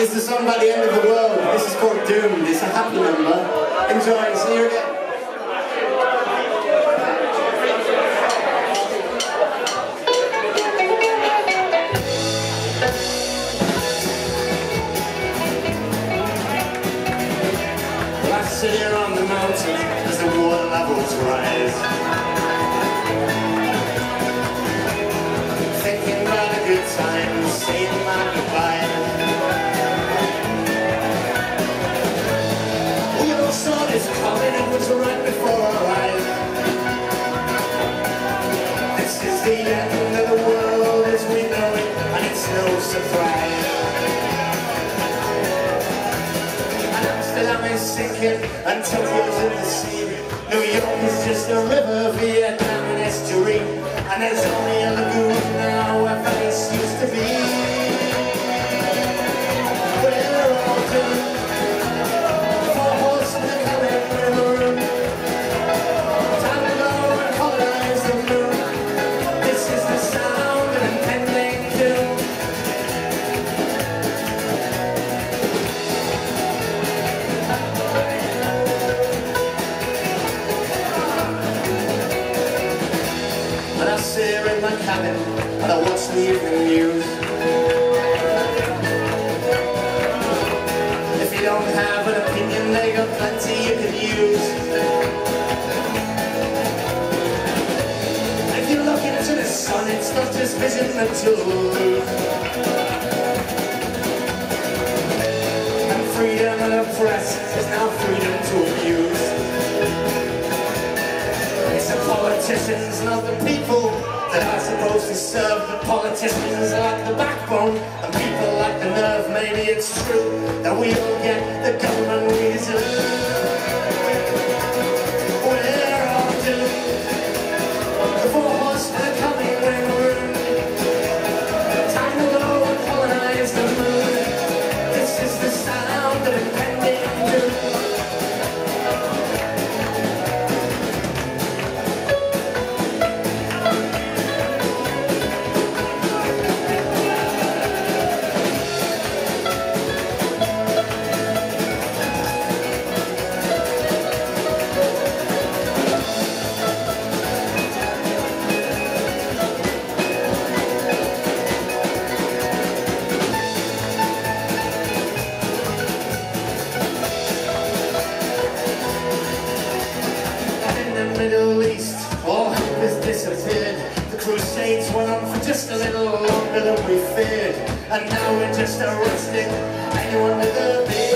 It's the song by the end of the world. This is called Doomed. It's a happy number. Enjoy. See you again. Well, I sit here on the mountain as the water levels rise, thinking about a good time, saying my goodbye. Saw this coming, it was right before our eyes. This is the end of the world as we know it, and it's no surprise. And Amsterdam is sinking, and Tokyo's in the sea. New York is just a river, Vietnam an estuary, and there's only a lagoon now where Venice used to be. We're all doomed. Camden, and I watch the evening news. If you don't have an opinion, they got plenty you can use. If you look into the sun, it's not just vision that you'll lose. And freedom of the press is now freedom to abuse. It's the politicians, not the people, that are supposed to serve. The politicians like the backbone, and people like the nerve. Maybe it's true that we all get the government we deserve. We're all doomed. The four horsemen are coming, we're marooned. Time to go and colonize the moon. This is the sound of impending doom. Middle East, all hope has disappeared. The Crusades went on for just a little longer than we feared, and now we're just arresting anyone with a beard.